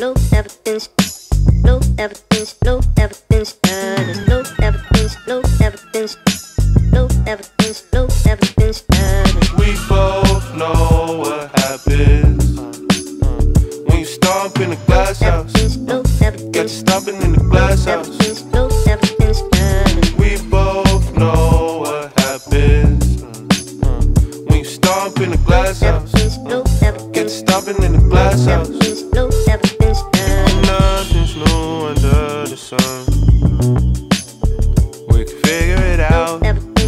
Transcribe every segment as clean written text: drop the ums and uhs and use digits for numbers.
no evidence, no evidence, no evidence, there's no evidence, no evidence, no evidence, no evidence, we both know what happens when you stomp in the glass house. Got you stomping in the glass house. We both know what happens when you stomp in the glass house. Get you stomping in the glass house. Nothing's new under the sun. We can figure it out.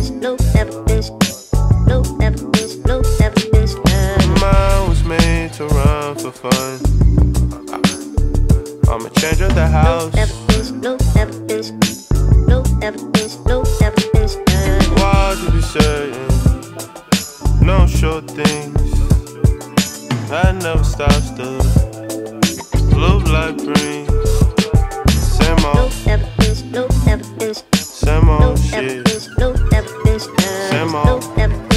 Mine was made to run for fun. I'm a change of the house. Why to be certain? No sure things. I never stop still. Blue light brings same old, same old shit. Same old,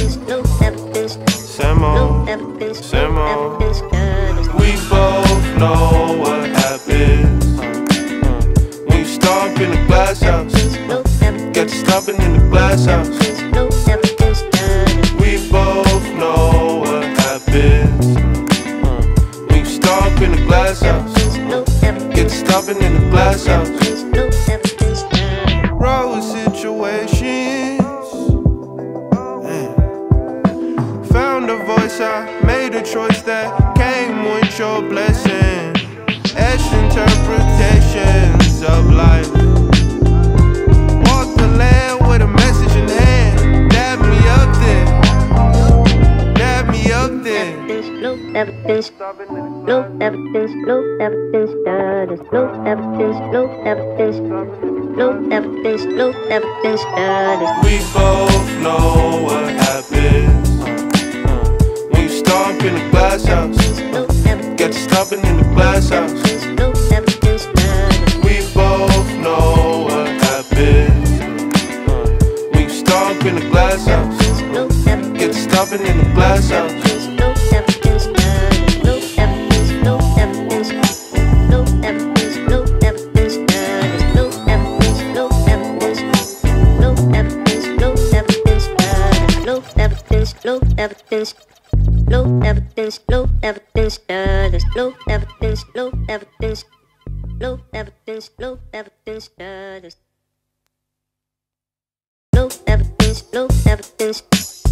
same old, same old. We both know what happens when you stomp in the glass house. Got you stomping in the glass house. We both know what happens when you stomp in the glass house. Get you stomping in the glass house. Road situations. Found a voice, I made a choice that came with your blessing. Etched interpretations of life. Walk the land with a message in hand. Dab me up there. Dab me up there. No evidence, no evidence, no evidence, there's no evidence, no evidence, no evidence, no evidence, we both know what happens when you stomp in the glass house. Got you stomping in the glass house. We both know what happens when you stomp in the glass house. Get you stomping in the glass house. No evidence, no evidence, no evidence, there's no evidence, no evidence, no evidence, no evidence, there's no evidence, no evidence.